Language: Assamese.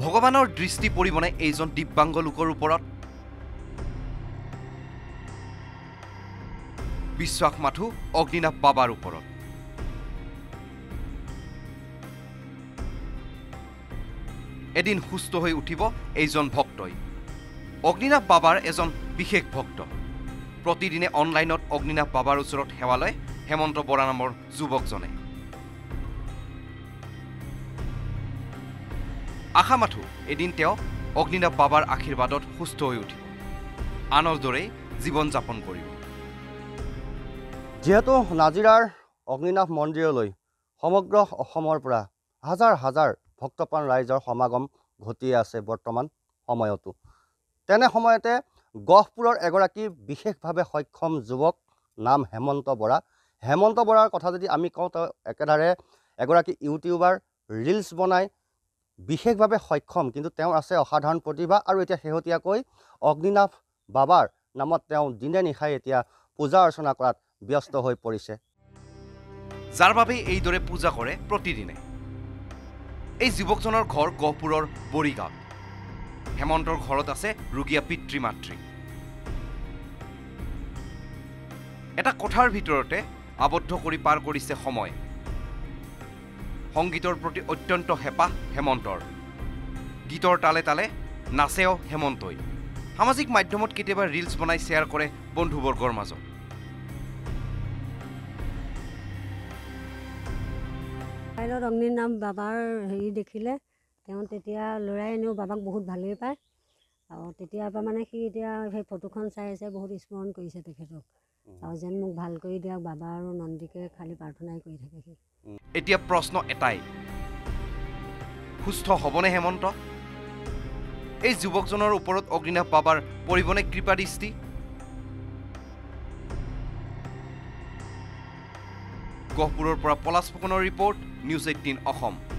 ভগৱানৰ দৃষ্টি পৰিবনে এইজন দিব্যাংগ লোকৰ ওপৰত বিশ্বাস মাথো অগ্নিনাভ বাবাৰ ওপৰত এদিন সুস্থ হৈ উঠিব এইজন ভক্তই অগ্নিনাভ বাবাৰ এজন বিশেষ ভক্ত প্ৰতিদিনে অনলাইনত অগ্নিনাভ বাবাৰ ওচৰত সেৱা লয় হেমন্ত বৰা নামৰ যুৱকজনে আশা মাথো এদিন তেওঁ অগ্নিনাভ বাবাৰ আশীৰ্বাদত সুস্থ হৈ উঠিব আনৰ দৰে জীৱন যাপন কৰিব যেহেতু নাজিৰাৰ অগ্নিনাভ মন্দিৰলৈ সমগ্ৰ অসমৰ পৰা হাজাৰ হাজাৰ ভক্তপ্ৰাণ ৰাইজৰ সমাগম ঘটি আছে বৰ্তমান সময়তো তেনে সময়তে গহপুৰৰ এগৰাকী বিশেষভাৱে সক্ষম যুৱক নাম হেমন্ত বৰাৰ কথা যদি আমি কওঁ তো একেদৰে এগৰাকী ইউটিউবাৰ ৰিলছ বনাই বিশেষভাৱে সক্ষম কিন্তু তেওঁ আছে অসাধাৰণ প্ৰতিভা আৰু এতিয়া শেহতীয়াকৈ অগ্নিনাভ বাবাৰ নামত তেওঁ দিনে নিশাই এতিয়া পূজা অৰ্চনা কৰাত ব্যস্ত হৈ পৰিছে যাৰ বাবে এইদৰে পূজা কৰে প্ৰতিদিনে এই যুৱকজনৰ ঘৰ গহপুৰৰ বৰিগাঁৱত হেমন্তৰ ঘৰত আছে ৰোগীয়া পিতৃ মাতৃ এটা কথাৰ ভিতৰতে আবদ্ধ কৰি পাৰ কৰিছে সময় সংগীতৰ প্ৰতি অত্যন্ত হেঁপাহ হেমন্তৰ গীতৰ তালে তালে নাচেও হেমন্তই সামাজিক মাধ্যমত কেতিয়াবা ৰিলছ বনাই শ্বেয়াৰ কৰে বন্ধুবৰ্গৰ মাজত অগ্নিনাভ বাবাৰ হেৰি দেখিলে তেওঁ তেতিয়া ল'ৰাই এনেও বাবাক বহুত ভালেই পায় আৰু তেতিয়াৰ পৰা মানে সি এতিয়া সেই ফটোখন চাই আছে বহুত স্মৰণ কৰিছে তেখেতক আৰু যেন মোক ভাল কৰি দিয়ক বাবা আৰু নন্দীকে খালি প্ৰাৰ্থনাই কৰি থাকে সি এতিয়া প্ৰশ্ন এটাই সুস্থ হ'বনে হেমন্ত এই যুৱকজনৰ ওপৰত অগ্নিনাভ বাবাৰ পৰিবনে কৃপা দৃষ্টি গহপুৰৰ পৰা পলাশ ফুকনৰ ৰিপৰ্ট নিউজ 18 অসম